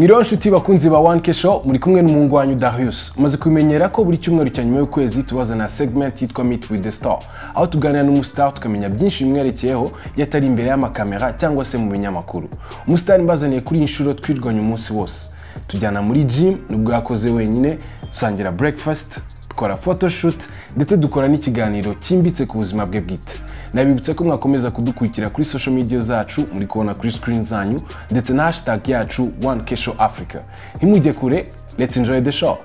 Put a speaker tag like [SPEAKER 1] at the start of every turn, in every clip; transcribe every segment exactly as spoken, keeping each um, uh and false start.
[SPEAKER 1] Mwiriwe nshuti bakunzi ba one K Show, muri kumwe n'umuhungu wanyu Darius. Umaze kumenyera ko buri cyumweru cya nyuma y'ukwezi tubazana segment yitwa Meet with the Star, aho tuganira n'umustar tukamenya byinshi bimwerekeyeho yatari imbere y'amakamera cyangwa se mu binyamakuru. Umustar mbazaniye kuri inshuro twirwanya umunsi wose. Tujyana muri gym nubwo yakoze wenyine, dusangira breakfast, dukora photoshoot ndetse dukora n'ikiganiro cyimbitse ku buzima bwe bwite. Nabibutsa ko mwakomeza kudukurikira kuri social media zacu, muri kubona kuri screen zanyu ndetse na hashtag yacu one K Show Africa. Ntimujye kure, let's enjoy the show.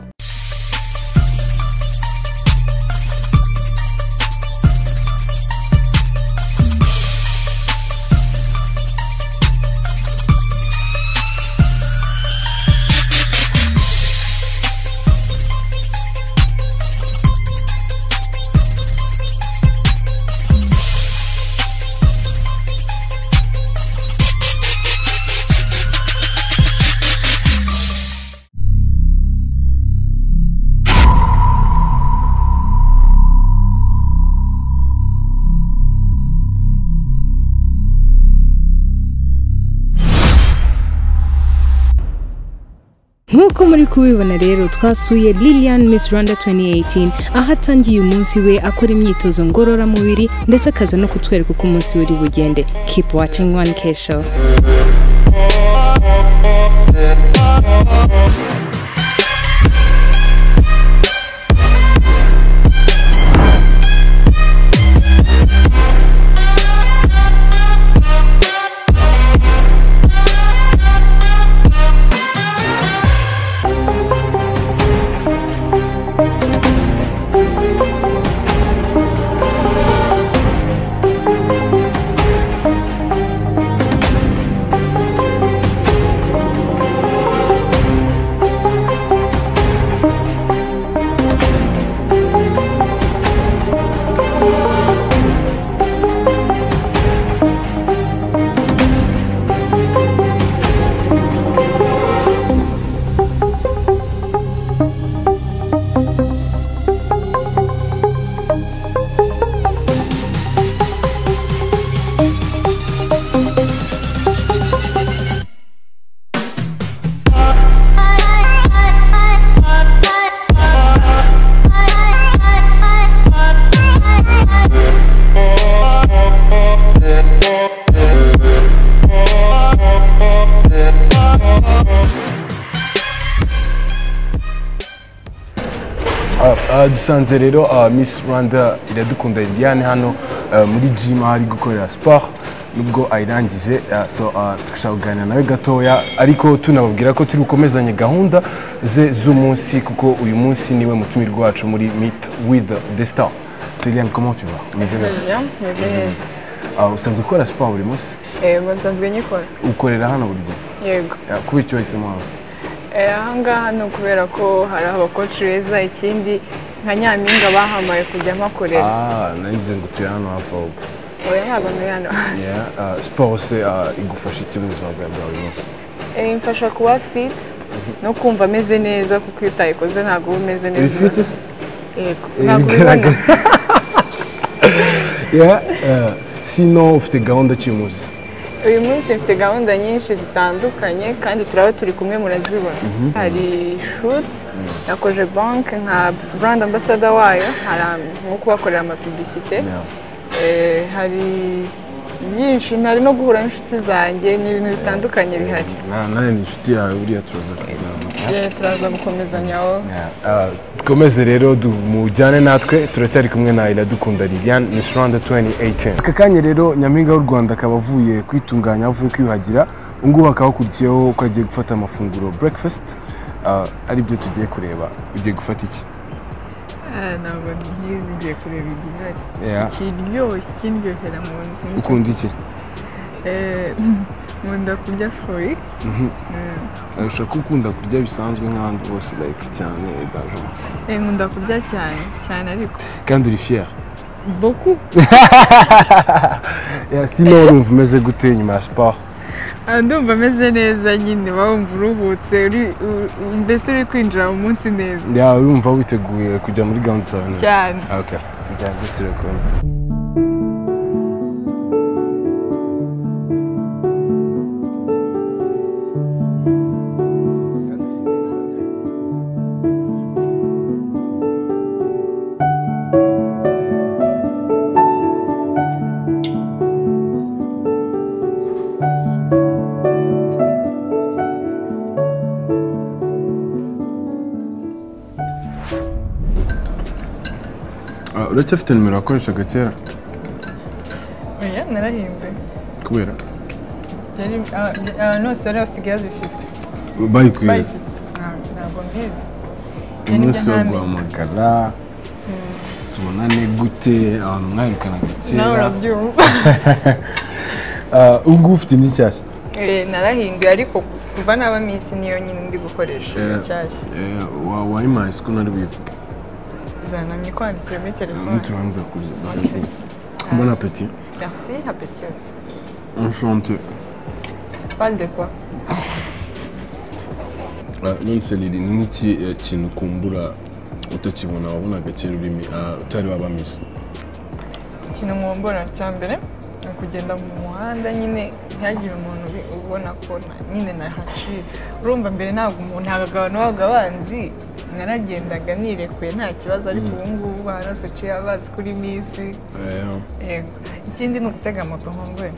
[SPEAKER 2] Nkuko muri kubibona rero twasuye Lilian Miss Rwanda twenty eighteen aho atangiye umunsi we akora imyitozo ngororamubiri ndetse akaza no kutwereka uko umunsi uri bugende. Keep watching one K Show.
[SPEAKER 1] Dusanze rero Miss Rwanda Iradukunda Liliane hano muri gym ari gukorera sport nubwo ayirangije, so tukashaka kuganira nawe gatoya, ariko tunababwira ko turi gukomezanya gahunda ze z'umunsi kuko uyu munsi niwe mutumirwa wacu muri Meet with the Star. So Liliane, comment tu vas?
[SPEAKER 3] Meze neza. Meze neza.
[SPEAKER 1] Usanzwe ukora sport buri munsi?
[SPEAKER 3] Yego, nsanzwe nyikora.
[SPEAKER 1] Ukorera hano buri gihe?
[SPEAKER 3] Yego.
[SPEAKER 1] Kuba icyo wahisemo hano?
[SPEAKER 3] Ahangaha ni ukubera ko hari abakoci beza, ikindi nka Nyampinga bahamaye kujya mpakorera.
[SPEAKER 1] Ah, narize ngo tuye hano hafi aho.
[SPEAKER 3] Oya, ntabwo ndi hano hafi.
[SPEAKER 1] Yeah, sport se igufasha iki mu buzima bwawe bwa buri munsi?
[SPEAKER 3] Imfasha kuba fit no kumva ameze neza, kuko iyo utayikoze ntabwo uba umeze neza.
[SPEAKER 1] Uri fit?
[SPEAKER 3] Yego, ntabwo ubibona.
[SPEAKER 1] Yeah, sino ufite gahunda ki uyu munsi?
[SPEAKER 3] Uyu munsi mfite gahunda nyinshi zitandukanye kandi turaba turi kumwe murazibona. Hari shoot na Koje Bank nka brand ambassador wayo, hari nko kubakorera ama publicité. Hari byinshi, hari no guhura n'inshuti zanjye n'ibintu bitandukanye bihari.
[SPEAKER 1] Nane ni inshuti yawe buriya turaza kuganira.
[SPEAKER 3] Yeah, turaza gukomezanyaho.
[SPEAKER 1] Dukomeze rero mujyane natwe, turacyari kumwe na Iradukunda Liliane Miss Rwanda twenty eighteen. Aka kanya rero Nyampinga w'u Rwanda akaba avuye kwitunganya, avuye kwiyuhagira, ubungubu akaba akurikiyeho ko agiye gufata amafunguro breakfast, ari byo tugiye kureba. Ugiye gufata iki?
[SPEAKER 3] Ntabwo ngiye ngiye kureba igihari. Ikiryoshye, kindyohera mu nzu.
[SPEAKER 1] Ukunda iki?
[SPEAKER 3] Nkunda kurya foyi.
[SPEAKER 1] Ushaka ko ukunda kurya bisanzwe nk'abandi bose, like cyane dajon?
[SPEAKER 3] Nkunda kurya cyane cyane ariko.
[SPEAKER 1] Kandi uri fier?
[SPEAKER 3] Beaucoup.
[SPEAKER 1] Sinon urumva umeze gute nyuma ya sport?
[SPEAKER 3] ndumva ameze neza nyine, wumva uruhutse, mbese uri kwinjira mu munsi neza.
[SPEAKER 1] Ya urumva witeguye kujya muri gahunda zawe neza
[SPEAKER 3] cyane.
[SPEAKER 1] Okay, tujyane turakomeza. uracyafite nimero wakoreshaga kera?
[SPEAKER 3] oya narahinduye
[SPEAKER 1] kubera
[SPEAKER 3] yari abantu bose bari basigaye zifite
[SPEAKER 1] bayikuye
[SPEAKER 3] bayifite ntabwo mbizi
[SPEAKER 1] umunsi wo guhamagara tubonane gute abantu mwahirukanaga kera
[SPEAKER 3] nawe urabyumva
[SPEAKER 1] ubu ngubu ufite n'icyashya?
[SPEAKER 3] narahinduye ariko kuva naba minsi niyo nyine ndi gukoresha nshyashya
[SPEAKER 1] wayimaye siko nari bivuga
[SPEAKER 3] zanamye kwandikira muri telefone
[SPEAKER 1] turanza kurya bon appétit.
[SPEAKER 3] Merci, appétit aussi.
[SPEAKER 1] Enchanté.
[SPEAKER 3] Parle de quoi?
[SPEAKER 1] Non c'est l'idée ni iki kintu kumbura utakibona wabonaga kera urimi utari wabamisi?
[SPEAKER 3] Ikintu nkumbura cya mbere ni kugenda mu muhanda nyine ntihagire umuntu ubona ko nyine nahaciye urumva mbere ntabwo umuntu abantu babaga banzi naragendaga nirekuye nta kibazo ariko ubu ngubu ahantu hose uciye abazi kuri misi yego ikindi ni ugutega moto nkumbuye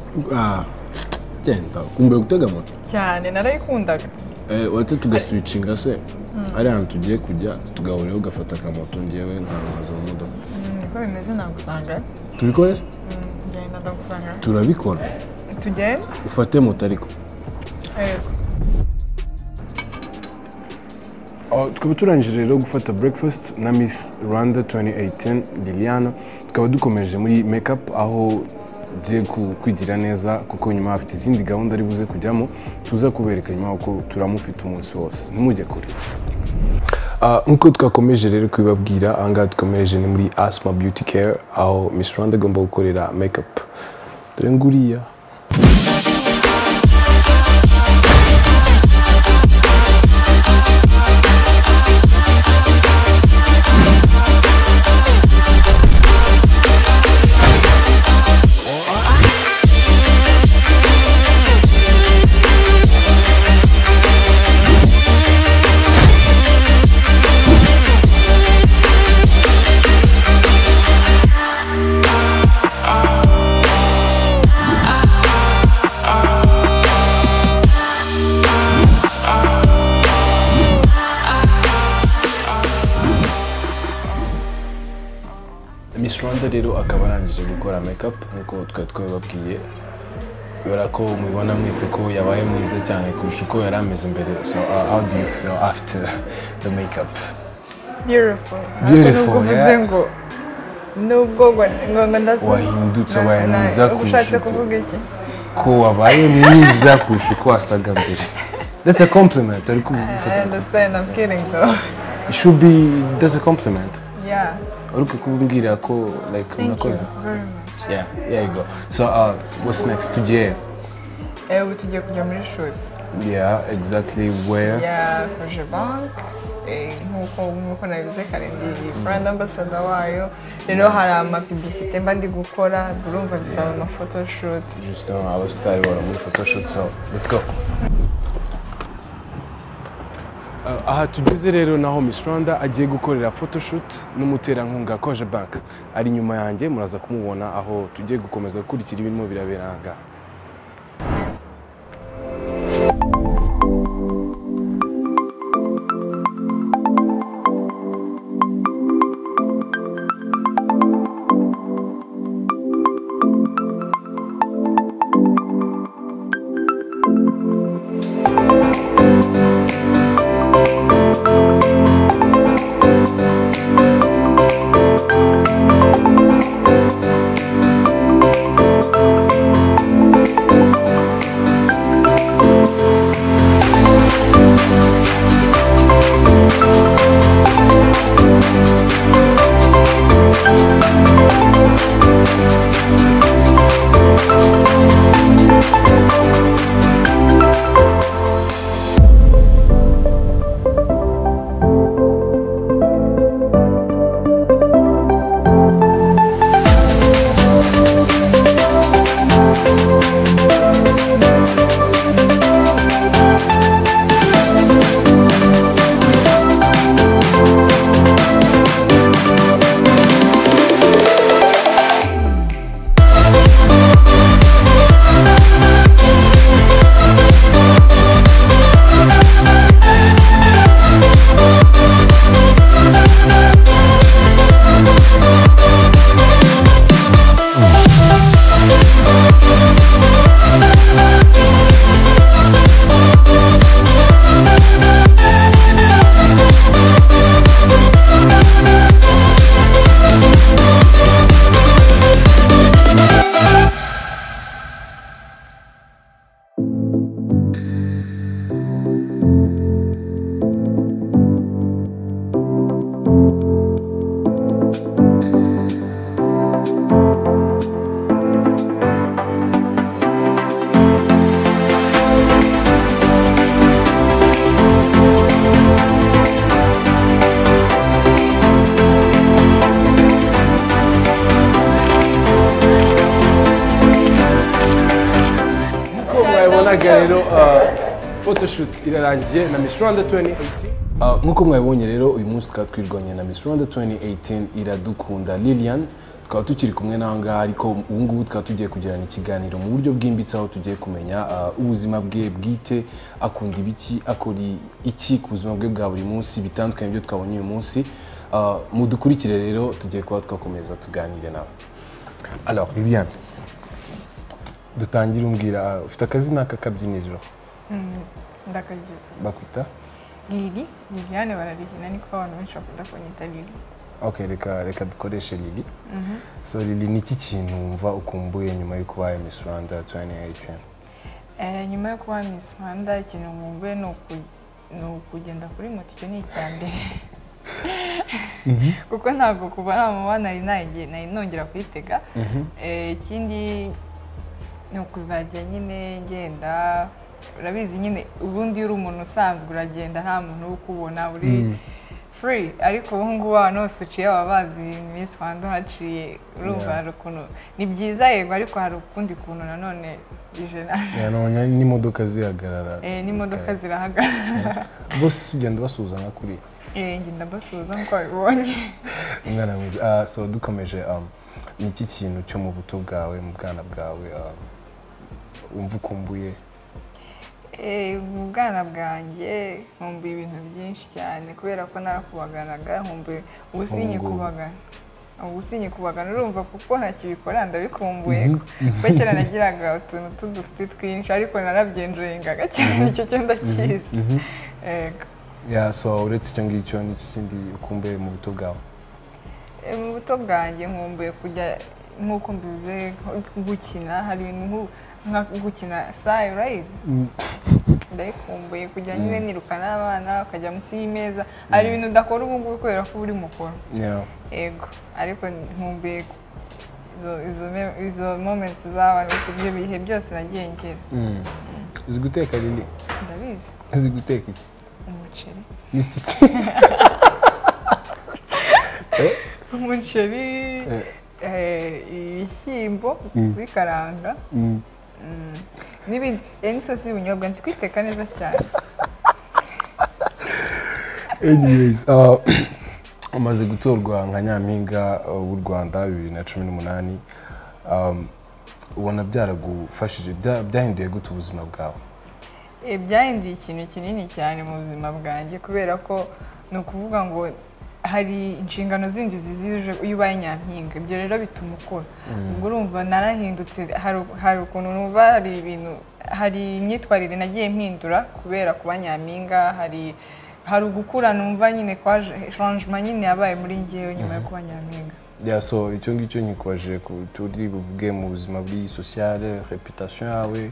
[SPEAKER 1] genda kumbuye gutega moto
[SPEAKER 3] cyane narayikundaga
[SPEAKER 1] wate tugaswicinga se ari ahantu tugiye kujya tugahuriraho ugafata akamoto ngewe nkaza mu modoka
[SPEAKER 3] niko bimeze nagusanga
[SPEAKER 1] tubikore?
[SPEAKER 3] ngenda ndagusanga
[SPEAKER 1] turabikora
[SPEAKER 3] tugenda
[SPEAKER 1] ufate moto ariko
[SPEAKER 3] yego
[SPEAKER 1] tukaba turangije rero gufata breakfast na Miss Rwanda twenty eighteen Liliana tukaba dukomeje muri makeup aho ugiye kwigira neza kuko nyuma afite izindi gahunda ari buze kujyamo tuza kubereka nyuma uko turamufite umunsi wose ntimujye kure. Nkuko twakomeje rero kubibabwira ahangaha dukomeje ni muri Asma Beauty Care aho Miss Rwanda agomba gukorera makeup dore nguriya Miss Rwanda rero akaba arangije gukora makeup nkuko twari twababwiye bera ko mubibona mwese ko yabaye mwiza cyane kurusha uko yari ameze mbere. So uh, how do you feel after the makeup?
[SPEAKER 3] Beautiful.
[SPEAKER 1] Beautiful.
[SPEAKER 3] Uvuze ngo nubwo ngo ndaza
[SPEAKER 1] wahindutse wabaye mwiza
[SPEAKER 3] kurusha kuvuga iki
[SPEAKER 1] ko wabaye mwiza kurusha uko wasaga mbere. That's a compliment. I
[SPEAKER 3] understand. I'm kidding though.
[SPEAKER 1] It should be that's a compliment.
[SPEAKER 3] Yeah.
[SPEAKER 1] Uruko kumbwira ko like unakoze.
[SPEAKER 3] Very much.
[SPEAKER 1] Yeah, there you go. So uh, what's next? Tugiye?
[SPEAKER 3] Eh, ubu tugiye kujya muri shoot.
[SPEAKER 1] Yeah, exactly where?
[SPEAKER 3] Yeah, Koje Bank. Eh, nkuko nkuko nabivuze kare ndi brand ambassador wayo. Rero hari ama publicité mba ndi gukora, urumva bisaba ama photo shoot.
[SPEAKER 1] Just uh, abasitari bari muri photo shoot, so let's go. Aha tugeze rero naho Miss Rwanda agiye gukorera photoshoot n'umuterankunga Koje Bank ari nyuma yanjye muraza kumubona aho tugiye gukomeza gukurikira ibintu birabiranga. Ega rero photoshoot irarangiye na Miss Rwanda twenty eighteen. Nk'uko mwabonye rero uyu munsi tukaba twirwanye na Miss Rwanda twenty eighteen Iradukunda Lilian. Tukaba tukiri kumwe naho ngaho ariko ubu ngubu tukaba tugiye kugirana ikiganiro mu buryo bwimbitse aho tugiye kumenya ubuzima bwe bwite, akunda ibiki, akora iki ku buzima bwe bwa buri munsi bitandukanye byo twabonye uyu munsi. Mudukurikire rero tugiye kuba twakomeza tuganire nawe. Alors Lilian, dutangire umbwira ufite akazina k'akabyiniriro?
[SPEAKER 3] Ndakagira.
[SPEAKER 1] Bakwita?
[SPEAKER 3] Lili, Liliane bararihina niko abantu benshi bakunda kunyita Lili.
[SPEAKER 1] Okay, reka reka dukoreshe Lili. Mhm. So Lili, ni iki kintu wumva ukumbuye nyuma yo kuba Miss Rwanda twenty eighteen?
[SPEAKER 3] Eh, nyuma yo kuba Miss Rwanda ikintu nkumbuye no kugenda kuri moto, icyo ni icyambere. Kuko ntabwo kuba nta nari nagiye nari nongera kwitega. Eh, ikindi ni ukuzajya nyine ngenda, urabizi nyine ubundi uri umuntu usanzwe uragenda nta muntu ukubona uri free, ariko ubu ngubu abantu bose uciye baba bazi Miss Rwanda haciye, urumva hari ukuntu ni byiza yego, ariko hari ukundi kuntu nanone ijana
[SPEAKER 1] n'imodoka zihagarara.
[SPEAKER 3] Eh, n'imodoka zirahagarara.
[SPEAKER 1] Bose ugenda basuzana kuri?
[SPEAKER 3] Eh, ngenda basuza nko babibonye.
[SPEAKER 1] Umwana mwiza. So dukomeje, ni iki kintu cyo mu buto bwawe, mu bwana bwawe wumva ukumbuye?
[SPEAKER 3] Eh, mu bwana bwanjye nkumbuye ibintu byinshi cyane kubera ko narakubaganaga, nkumbuye ubusinyi kubagana. Ubusinyi kubagana urumva kuko ntakibikora ndabikumbuye. Bekera nagiraga utuntu tudufite twinshi ariko narabyenjoyingaga cyane, icyo cyo ndakizi. Ego.
[SPEAKER 1] Yeah, so uretse icyo ngicyo ni ikindi ukumbuye mu buto bwawe?
[SPEAKER 3] Eh, mu buto bwanjye nkumbuye kujya nk'uko mbivuze gukina, hari ibintu nka gukina sayi urayizi? Ndayikumbuye kujya nyine niruka n'abana ukajya munsi y'imeza, hari ibintu udakora ubu ngubu kubera ko uri mukuru. Ego, ariko nkumbuye izo moments z'abantu, ibyo bihe byose nagiye ngira.
[SPEAKER 1] Uzi guteka Lili?
[SPEAKER 3] Ndabizi.
[SPEAKER 1] Uzi guteka iki?
[SPEAKER 3] Umuceri.
[SPEAKER 1] N'iki kintu?
[SPEAKER 3] Umuceri, ibishyimbo bikaranga n'ibindi, n'isosi y'ubunyobwa, nzi kwiteka neza cyane.
[SPEAKER 1] Anyways, umaze gutorwa nka nyampinga w'u Rwanda bibiri na cumi n'umunani, ubona byaragufashije, byahinduye gute ubuzima bwawe?
[SPEAKER 3] Byahinduye ikintu kinini cyane mu buzima bwanjye kubera ko ni ukuvuga ngo hari inshingano zindi zizije iyo ubaye nyampinga, ibyo rero bituma ukora. Ubwo urumva narahindutse, hari ukuntu numva hari ibintu, hari imyitwarire nagiye mpindura kubera kuba nyampinga, hari hari ugukura numva nyine kwa changement nyine yabaye muri ngewe nyuma yo kuba nyampinga.
[SPEAKER 1] Yeah, so icyo ngicyo nyikwaje ku turi buvuge mu buzima buri sociale, reputation yawe,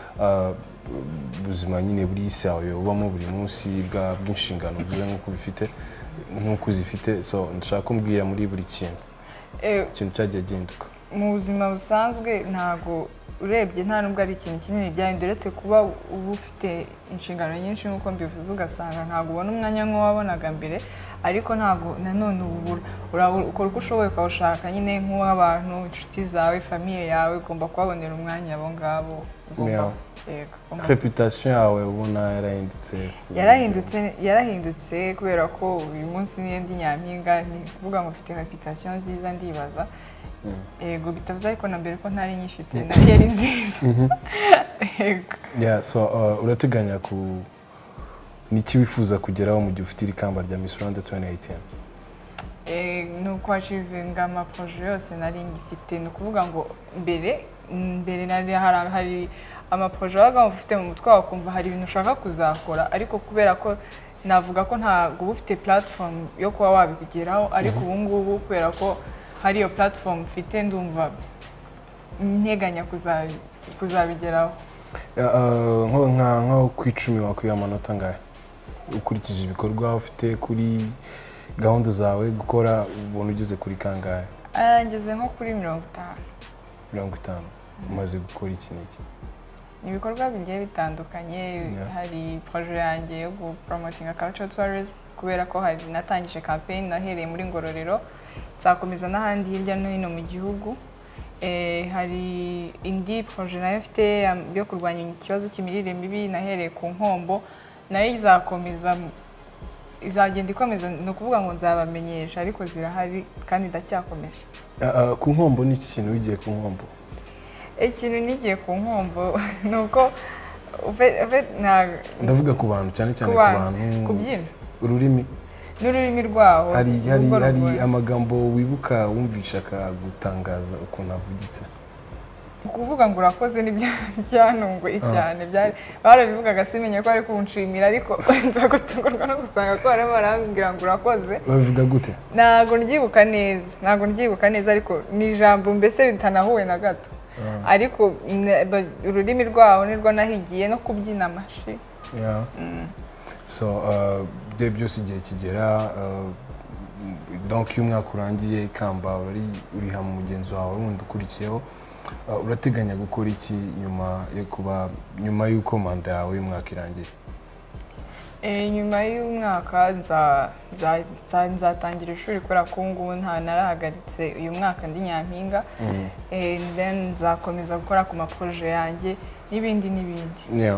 [SPEAKER 1] ubuzima nyine buri sérieux ubamo buri munsi bw'inshingano uvuze nk'uko bifite nk'uko uzifite. So ndashaka kumbwira muri buri kintu ikintu cyagiye gihinduka
[SPEAKER 3] mu buzima busanzwe. Ntago urebye nta nubwo ari ikintu kinini byahinduye, uretse kuba uba ufite inshingano nyinshi nk'uko mbivuze, ugasanga ntabwo ubona umwanya nk'uwabonaga mbere, ariko ntabwo nanone ubura ukora uko ushoboye ukawushaka nyine nk'uw'abantu, inshuti zawe, famiye yawe, ugomba kubabonera umwanya abo ngabo.
[SPEAKER 1] Reputation yawe ubona yarahindutse?
[SPEAKER 3] Yarahindutse, yarahindutse kubera ko uyu munsi niyo ndi nyampinga, ni kuvuga ngo mfite reputation nziza ndibaza. Ego bitavuze ariko na mbere ko ntari nyifite, nari yari nziza. Ego. Yeah,
[SPEAKER 1] so urateganya ku niki wifuza kugeraho mu gihe ufite iri kamba rya Miss Rwanda twenty eighteen?
[SPEAKER 3] Eh, nuko achivinga ama projet yose nari ngifite, no kuvuga ngo mbere mbere nari hari ama projet waga ufite mu mutwe wakumva hari ibintu ushaka kuzakora, ariko kubera ko navuga ko ntabwo ufite platform yo kuba wabigeraho, ariko ubu ngubu kubera ko hari iyo platform mfite ndumva nteganya kuzabigeraho.
[SPEAKER 1] Nko nka nko ku icumi wakwiye amanota ngahe ukurikije ibikorwa ufite kuri gahunda zawe gukora, ubona ugeze kuri kangahe?
[SPEAKER 3] Ngeze nko kuri mirongo itanu.
[SPEAKER 1] mirongo itanu umaze gukora iki n'iki?
[SPEAKER 3] Ibikorwa bigiye bitandukanye, hari projet yanjye yo promoting cultural tourism kubera ko hari natangije campaign nahereye muri Ngororero, nzakomeza n'ahandi hirya no hino mu gihugu. Eh, hari indi projet nayo mfite yo kurwanya ikibazo cy'imirire mibi nahereye ku nkombo nayo izakomeza izagenda ikomeza no kuvuga ngo nzabamenyesha ariko zirahari kandi ndacyakomeje.
[SPEAKER 1] ku nkombo ni iki kintu wigiye ku nkombo?
[SPEAKER 3] Ikintu nigiye ku nkombo nuko
[SPEAKER 1] ndavuga ku bantu cyane cyane ku bantu
[SPEAKER 3] kubyina
[SPEAKER 1] ururimi
[SPEAKER 3] n'ururimi rwaho
[SPEAKER 1] hari hari hari amagambo wibuka wumvisha akagutangaza ukuntu avugitse.
[SPEAKER 3] Kuvuga ngo urakoze nibyo cyanungwe cyane byari barabivugaga simenye ko ari kunshimira ariko nzagutungurwa no gusanga ko ari barambwira ngo urakoze.
[SPEAKER 1] Bavuga gute?
[SPEAKER 3] Nago ndyibuka neza nago ndyibuka neza ariko ni ijambo mbese bitanahuye na gato. Ariko ururimi rwaho nirwo nahigiye no kubyina amashi.
[SPEAKER 1] Yeah. So uh bye byose igihe kigera donc iyo umwaka urangiye ikamba uri uri hamwe mugenzi wawe wundi ukurikiyeho urateganya gukora iki nyuma yo kuba nyuma y'uko manda yawe y'umwaka irangiye?
[SPEAKER 3] Eh nyuma y'umwaka nza nzatangira ishuri kora kungu nta narahagaritse uyu mwaka ndi Nyampinga. Eh then nzakomeza gukora ku maproje yanjye n'ibindi n'ibindi.
[SPEAKER 1] Yeah.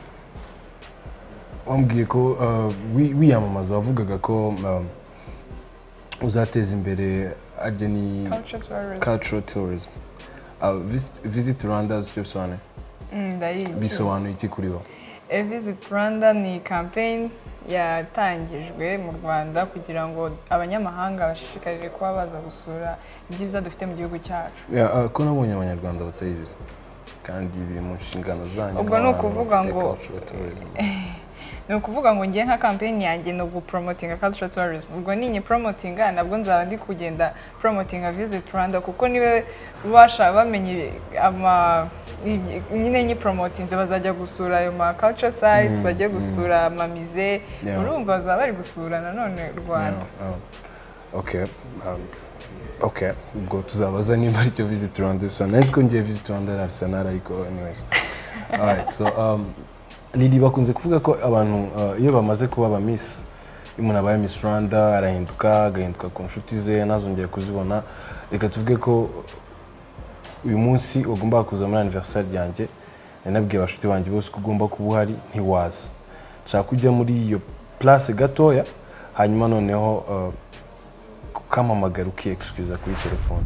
[SPEAKER 1] Wambwiye ko wiyamamaza wavugaga ko uzateza imbere ageni cultural tourism. Visit Rwanda cyo bisobanuye?
[SPEAKER 3] Ndayizi.
[SPEAKER 1] Bisobanuye iki kuri wo?
[SPEAKER 3] Visit Rwanda ni campaign yatangijwe mu Rwanda kugira ngo abanyamahanga bashishikarire kuba baza gusura ibyiza dufite mu gihugu cyacu.
[SPEAKER 1] Ko nabonye abanyarwanda batayizi kandi biri mu nshingano zanyu.
[SPEAKER 3] Ubwo no kuvuga ngo ni ukuvuga ngo ngiye nka campaign yanjye no gupromotinga cultural tourism. Ubwo ninye promotinga nabwo nzaba ndi kugenda promotinga Visit Rwanda kuko niwe basha bamenye ama nyine nyi promotinze bazajya gusura ayo ma culture sites bajye gusura ama musée urumva bazaba bari gusura nanone Rwanda.
[SPEAKER 1] Okay. Okay, ubwo tuzabaza niba ari cyo Visit Rwanda so nanjye ko ngiye Visit Rwanda Arsenal ariko anyways. Alright, so um Lili bakunze kuvuga ko abantu iyo bamaze kuba aba Miss umuntu abaye Miss Rwanda arahinduka agahinduka ku nshuti ze nazongera kuzibona. Reka tuvuge ko uyu munsi ugomba kuza muri anniversaire yanjye nabwiye abashuti banjye bose ko ugomba kuba uhari ntiwaza. Nshaka kujya muri iyo place gatoya hanyuma noneho ukamamagara uki excuse kuri telefone.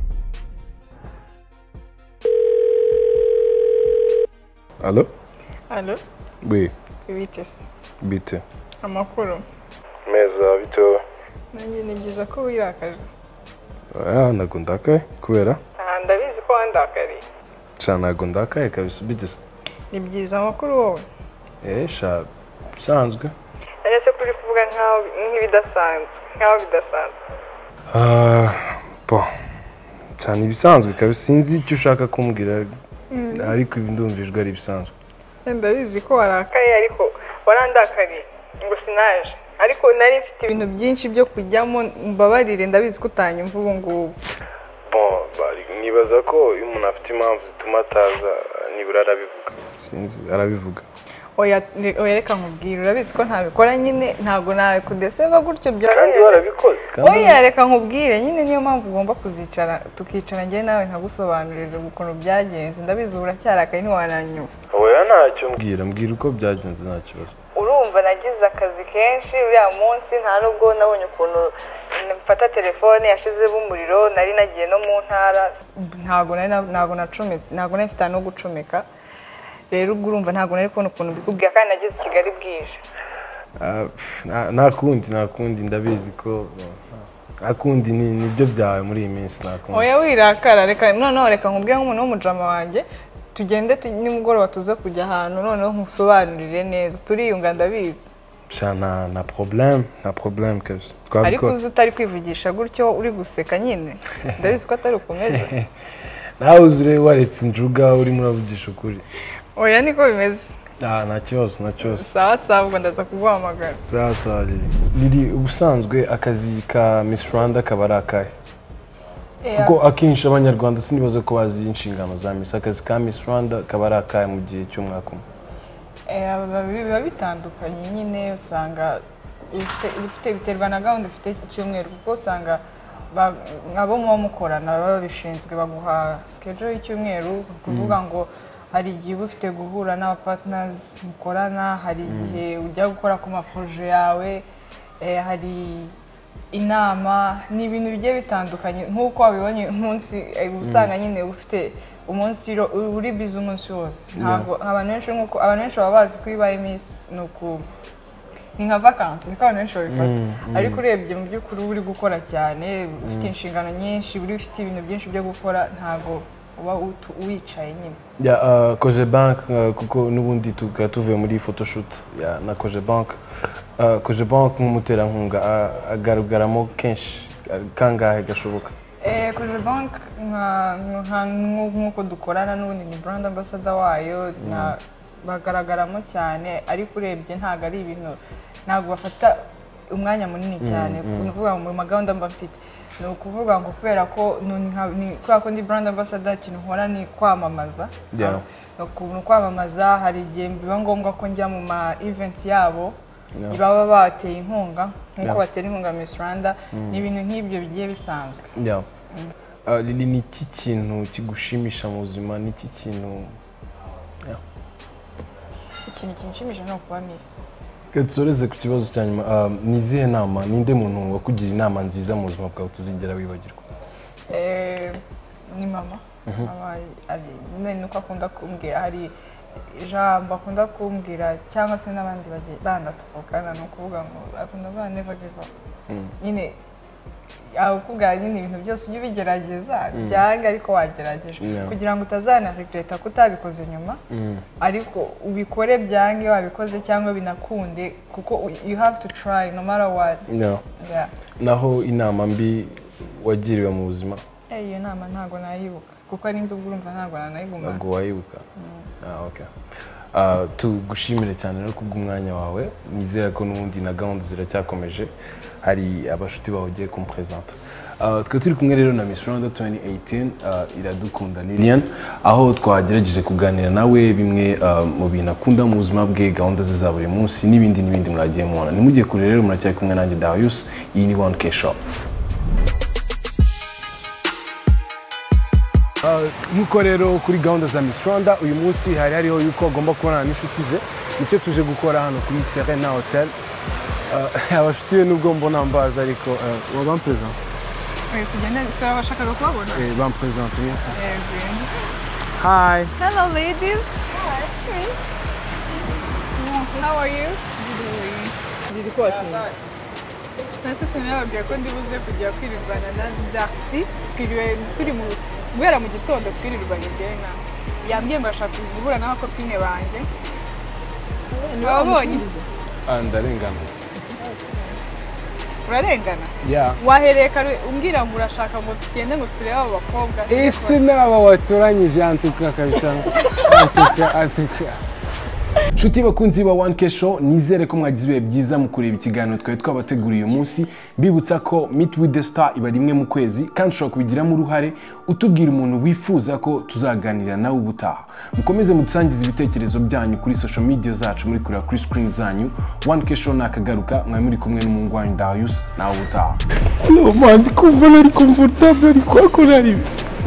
[SPEAKER 1] Allo?
[SPEAKER 3] Allo?
[SPEAKER 1] Oui.
[SPEAKER 3] Bite.
[SPEAKER 1] Bite.
[SPEAKER 3] Amakuru.
[SPEAKER 1] Meza bito.
[SPEAKER 3] Nanjye ni byiza ko wirakaje.
[SPEAKER 1] Ah, nago ndakaye kubera?
[SPEAKER 3] Ah, ndabizi ko wandakariye.
[SPEAKER 1] Cyane nago ndakaye kabisa bite.
[SPEAKER 3] Ni byiza amakuru wowe.
[SPEAKER 1] Eh, sha bisanzwe.
[SPEAKER 3] Aretse kuri kuvuga nkaho nk'ibidasanzwe, nkaho bidasanzwe.
[SPEAKER 1] Ah, bo. Cyane ibisanzwe kabisa sinzi icyo ushaka kumbwira ariko ibindumvijwe ari bisanzwe.
[SPEAKER 3] Ndabizi ko warakaye ariko warandakariye ngo sinaje ariko nari mfite ibintu byinshi byo kujyamo mbabarire ndabizi ko utanyumva ubu ngubu.
[SPEAKER 1] Bon, bari nibaza ko iyo umuntu afite impamvu zituma ataza nibura arabivuga. Sinzi arabivuga.
[SPEAKER 3] Oya oya reka nkubwire urabizi ko ntabikora nyine ntago nawe kudeseva gutyo byo.
[SPEAKER 1] Kandi warabikoze.
[SPEAKER 3] Oya reka nkubwire nyine niyo mpamvu ugomba kuzicara tukicara njye nawe nkagusobanurira ukuntu byagenze ndabizi uracyarakaye ntiwananyumva.
[SPEAKER 1] Oya ntacyo mbwira mbwira uko byagenze nta kibazo.
[SPEAKER 3] Urumva nagize akazi kenshi uriya munsi nta nubwo nabonye ukuntu mfata telefone yashizemo umuriro nari nagiye no mu ntara ntago nari ntago nacometse ntago nafite no gucomeka. Rero urumva ntago nari kubona ukuntu bikubwiye kandi nageze Kigali bwije.
[SPEAKER 1] Ah nta kundi nta kundi ndabizi ko akundi ni nibyo byawe muri iyi minsi nakundi.
[SPEAKER 3] Oya wirakara reka none reka nkubwiye nk'umuntu w'umujama wanjye tugende nimugoroba tuze kujya ahantu noneho nkusobanurire neza turiyunga ndabizi.
[SPEAKER 1] Shana na problem na problem kabisa.
[SPEAKER 3] Ariko uzi utari kwivugisha gutyo uri guseka nyine ndabizi ko atari ukomeze.
[SPEAKER 1] Nawe uzure waretse injuga uri muravugisha ukuri.
[SPEAKER 3] Oya niko bimeze.
[SPEAKER 1] Ah nta kibazo nta kibazo.
[SPEAKER 3] Sawa sawa ubwo ndaza kuguhamagara.
[SPEAKER 1] Sawa sawa Lili ubusanzwe akazi ka Miss Rwanda kabarakaye. Kuko akenshi abanyarwanda sinibaza ko bazi inshingano za Miss akazi ka Miss Rwanda kabarakaye mu gihe cy'umwaka umwe.
[SPEAKER 3] Eh biba bitandukanye nyine usanga ifite ifite biterwa na gahunda ifite icyumweru kuko usanga abo muba mukorana baba babishinzwe baguha schedule y'icyumweru kuvuga ngo hari igihe uba ufite guhura n'aba partners mukorana hari igihe ujya gukora ku maproje yawe hari inama ni ibintu bigiye bitandukanye nk'uko wabibonye umunsi usanga nyine ufite umunsi uri bize umunsi wose ntabwo abantu benshi nk'uko abantu benshi baba bazi ko ibaye iminsi ni uku ni nka vacances niko abantu benshi babifata ariko urebye mu by'ukuri uri gukora cyane ufite inshingano nyinshi uri ufite ibintu byinshi byo gukora ntabwo uba wicaye nyine
[SPEAKER 1] ya Cogebanque kuko n'ubundi tuvuye muri photoshoot na Cogebanque Cogebanque nk'umuterankunga agaragaramo kenshi kangahe gashoboka
[SPEAKER 3] Cogebanque nk'uko dukorana n'ubundi ni brand ambassador wayo bagaragaramo cyane ariko urebye ntabwo ari ibintu ntabwo bafata umwanya munini cyane ni ukuvuga mu magahunda mba mfite ni ukuvuga ngo kubera ko kubera ko ndi brand ambassador ikintu nkora ni kwamamaza ni kwamamaza hari igihe biba ngombwa ko njya mu ma event yabo baba bateye inkunga nk'uko batera inkunga Miss Rwanda ni ibintu nk'ibyo bigiye bisanzwe
[SPEAKER 1] Lili ni iki kintu kigushimisha mu buzima ni iki kintu
[SPEAKER 3] ikintu kinshimisha ni ukuba Miss
[SPEAKER 1] Gatoreze ku kibazo cya nyuma ni izihe nama ninde muntu wakugira inama nziza mu buzima bwawe tuzigera wibagirwa
[SPEAKER 3] ni mama ni uko akunda kumbwira hari ijambo akunda kumbwira cyangwa se n'abandi bana tuvugana ni ukuvuga ngo akunda kuvuga never give up nyine akubwira nyine ibintu byose ujye ubigerageza byanga ariko wagerageje kugira ngo utazanaregreta ko utabikoze nyuma ariko ubikore byange wabikoze cyangwa binakunde kuko you have to try no matter what
[SPEAKER 1] naho inama mbi wagiriwe mu buzima
[SPEAKER 3] iyo nama ntabwo nayibuka kuko ari mbi urumva ntabwo nanayiguma
[SPEAKER 1] ntabwo wayibuka tugushimire cyane no kubw'umwanya wawe nizera ko n'ubundi na gahunda ziracyakomeje hari abashuti bawe ugiye kumupresenta twe turi kumwe rero na Miss Rwanda twenty eighteen Iradukunda Lilian aho twagerageje kuganira nawe bimwe mu bintu akunda mu buzima bwe gahunda ze za buri munsi n'ibindi n'ibindi mwagiye mubona ntimugiye kure rero muracyari kumwe nanjye Darius iyi ni one K Show nk'uko rero kuri gahunda za Miss Rwanda uyu munsi hari hariho yuko agomba kubonana n'inshuti ze nicyo tuje gukora hano kuri Serena Hotel abashuti be nubwo mbona mbaza ariko wabampresence
[SPEAKER 3] tugenda saba bashakaga kubabona
[SPEAKER 1] bampresente Hi
[SPEAKER 3] Hello ladies How are you Ndiri kwatinda Nase sinababwira ko ndibuze kujya kwiribana na Darcy twiriwe turi mu guhera mu gitondo twirirwanye byena yambwiye ngo ashaka guhura n'abakopine banjye nibabonye
[SPEAKER 1] ndarengana
[SPEAKER 3] urarengana
[SPEAKER 1] yeah
[SPEAKER 3] wahereye kare umbwira ngo urashaka ngo tugende ngo turebe abo bakobwa
[SPEAKER 1] ese naba watoranyije antuka kabisa antuka antuka Nshuti bakunzi ba one K Show nizere ko mwagize ibihe byiza mu kureba ikiganiro twari twabateguriye uyu munsi mbibutsa ko Meet with the Star iba rimwe mu kwezi kandi ushobora kubigiramo uruhare utubwira umuntu wifuza ko tuzaganira nawe ubutaha mukomeze mudusangize ibitekerezo byanyu kuri social media zacu muri kureba kuri screen zanyu one K Show nakagaruka mwari muri kumwe n'umuhungu wanyu Darius nawe ubutaha Hello man kumva nari comfortable ariko akora ari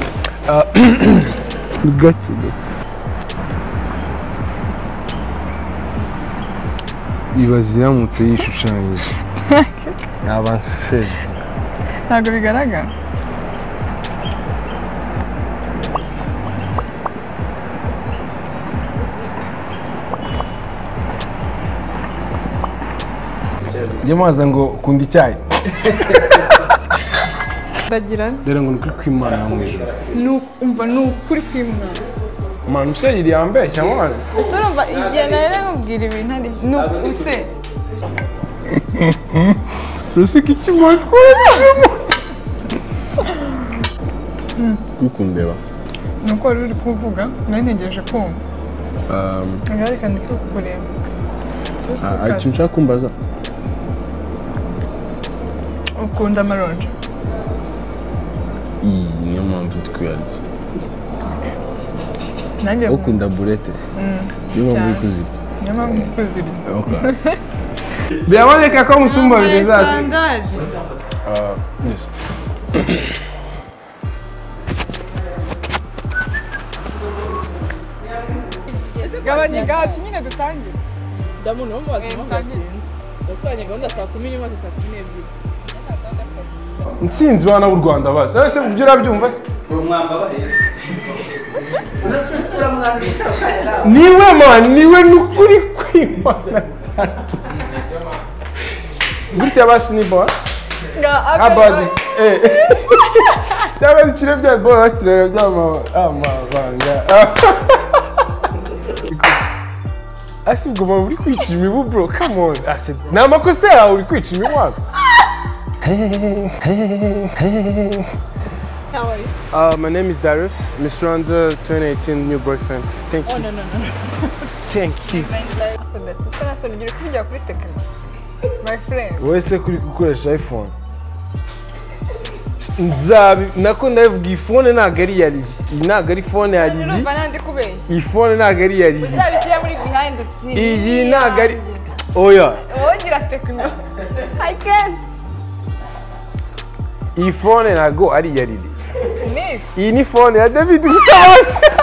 [SPEAKER 1] gake gake ibaze iramutse yishushanyije naba nsebye
[SPEAKER 3] ntabwo bigaragara
[SPEAKER 1] njye maza ngo kunda icyayi
[SPEAKER 3] ndagira
[SPEAKER 1] rero ngo ni ukuri kw'Imana mu ijuru
[SPEAKER 3] umva ni ukuri kw'Imana
[SPEAKER 1] manu se yiri yambaye cyangwa mazi
[SPEAKER 3] ese urumva igihe nari nkubwira ibintu ari use
[SPEAKER 1] ese kiki mwatwarishemo ukundeba
[SPEAKER 3] nuko wari uri kuvuga nari ntegereje kumva reka ndi kukureba
[SPEAKER 1] hari ikintu ushaka kumbaza
[SPEAKER 3] ukunda amaronji
[SPEAKER 1] iyi niyo mpamvu twiyarya
[SPEAKER 3] nanjye
[SPEAKER 1] ukunda burete niyo mpamvu uri kuzirya
[SPEAKER 3] niyo mpamvu uri kuzirya
[SPEAKER 1] biraboneka ko musumba bibiri zacu
[SPEAKER 3] sandaje gabanya gahati nyine dutangire
[SPEAKER 4] ndamuntu wo mubaza mutangire dutanye gahunda saa kumi n'imwe saa kumi n'ebyiri
[SPEAKER 1] Ntsinzi bana b'u Rwanda base ese ibyo urabyumva se
[SPEAKER 5] umwamba barera
[SPEAKER 1] niwe man niwe nukuri kwimana gutya basi ni bo abadi eh cyaba kire bya bo bakire byama amabanga Asi ubwo muri kwica imibu bro come on asi na makosa yawe uri kwica imibu wako Hey, hey, hey.
[SPEAKER 4] How are you?
[SPEAKER 1] Uh, my name is Darius, Miss Rwanda twenty eighteen new boyfriend. Thank you.
[SPEAKER 4] Oh no no no.
[SPEAKER 1] Thank you.
[SPEAKER 3] Sasa ngira kujya kuri Tecno. My friend.
[SPEAKER 1] Wese kuri gukoresha iPhone. Nzabi nako ndavuga iPhone ntago ari yari. Ntago ari phone ya Lili.
[SPEAKER 3] Urumva nandi kubeshya.
[SPEAKER 1] iPhone ntago ari yari.
[SPEAKER 3] Uzabishyira muri behind the scenes.
[SPEAKER 1] Iyi ntago ari oya.
[SPEAKER 3] Wogira Tecno. I can.
[SPEAKER 1] iPhone ntago ari yari.
[SPEAKER 3] Miss.
[SPEAKER 1] Iyi ni phone ya David Gutabazi.